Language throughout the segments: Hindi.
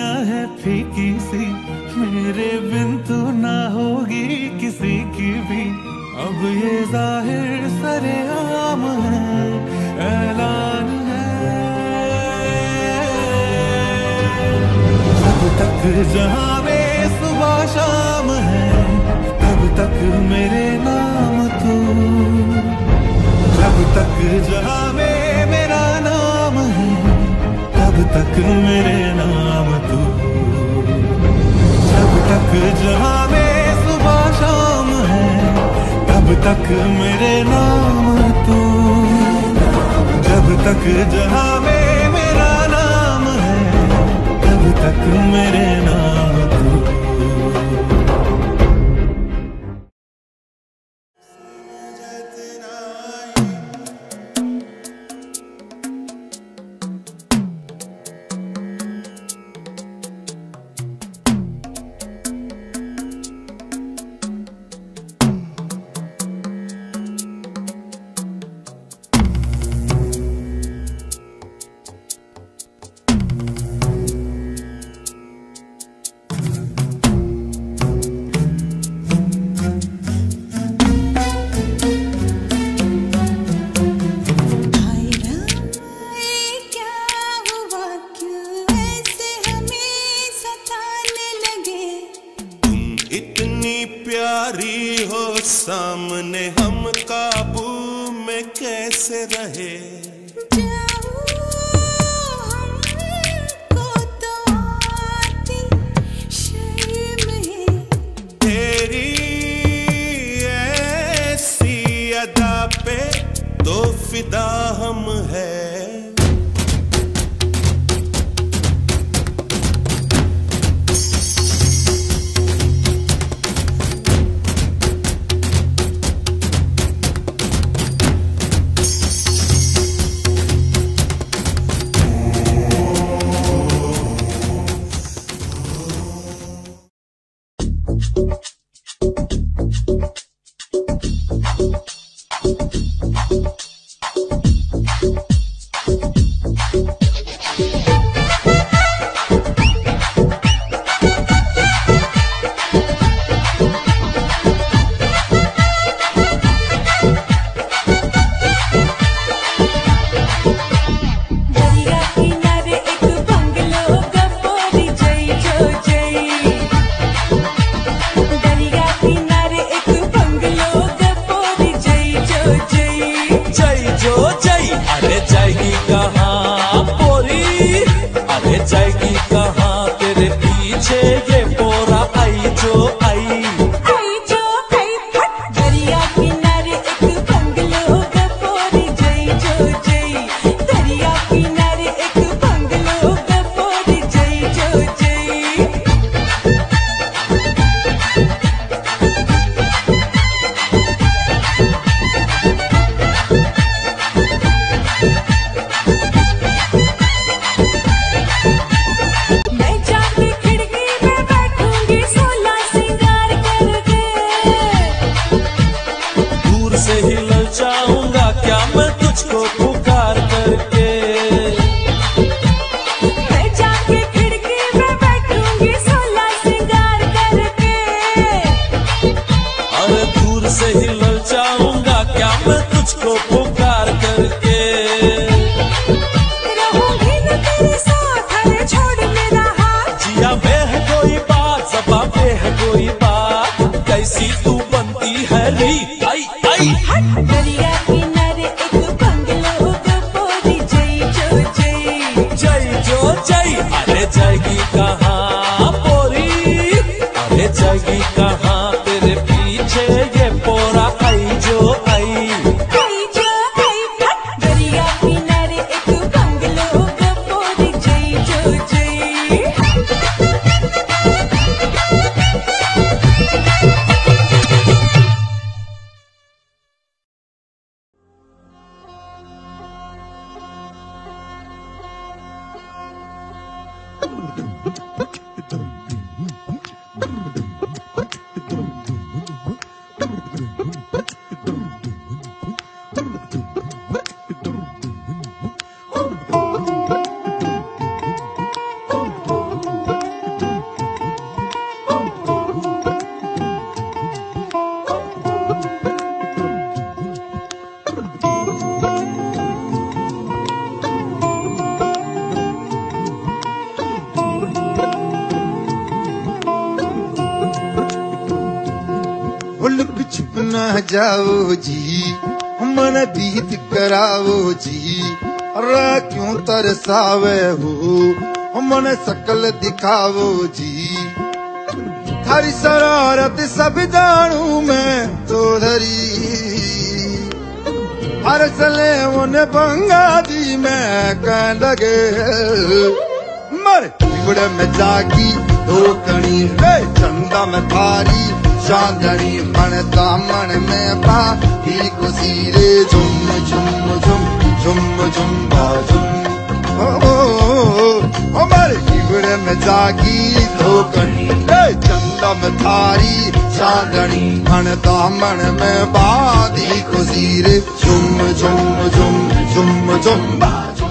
दुनिया है फीकी सी, मेरे बिन तो ना होगी किसी की भी। अब ये जाहिर सरेआम है, ऐलान है। जब तक जहां में सुबह शाम है, तब तक मेरे नाम तू। जब तक जहां में मेरा नाम है, तब तक मेरे नाम तू। जब तक जहां में सुबह शाम है, तब तक मेरे नाम तू। जब तक जहां में मेरा नाम है, तब तक मेरे नाम तू। सामने हम काबू में कैसे रहे। हमको तो आती शर्म है, तेरी ऐसी अदा पे तो फिदा हम है। किनारे एक बंगलो गपोरी जय जो जय। छुप न जाओ जी, मन बीत कराओ जी, अरे क्यों तरसावे हो, मन शकल दिखाओ जी। थारी शरारत सब जानू मैं तो धरी, हर सले उन्हें बंगा दी मैं कह लगे, मर बिगड़े में जागी धोकनी चंदा में थारी चांदनी, मन दामन में बाही को सीरे झुम झुम झुम झुम झुम बाजुम। हमारे बिगड़े में जागी धोकनी चंदा में थारी चांदनी, मन दामन में बाही को सीरे झुम झुम झुम झुम झुम बाजुम।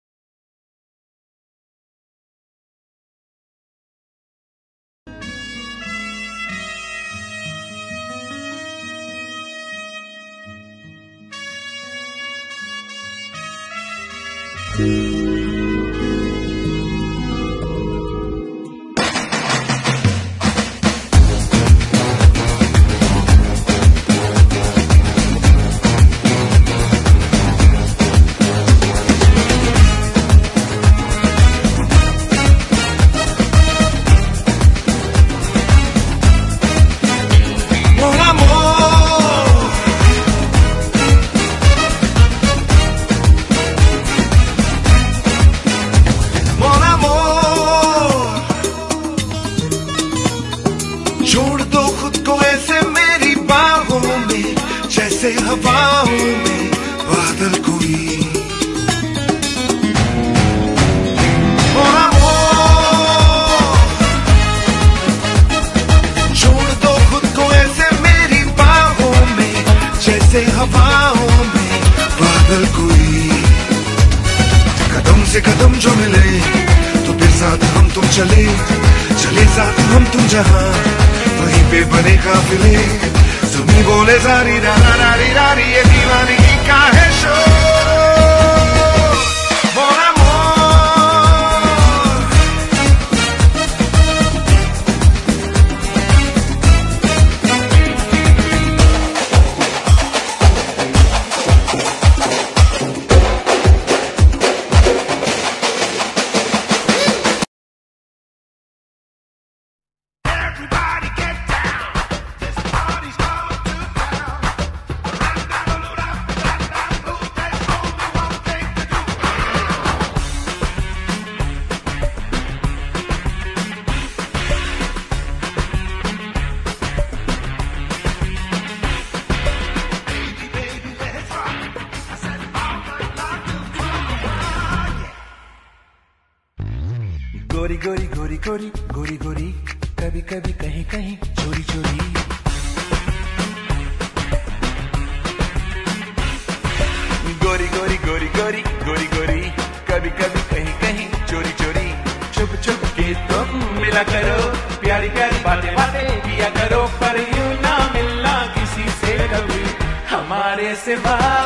गोरी गोरी गोरी गोरी गोरी गोरी, कभी कभी कहीं कहीं चोरी चोरी। गोरी गोरी गोरी गोरी गोरी गोरी, कभी कभी कहीं कहीं चोरी चोरी। छुप छुप के तुम मिला करो, प्यारी प्यारी बातें बातें किया करो, पर यूं ना मिलना किसी से कभी हमारे सिवा।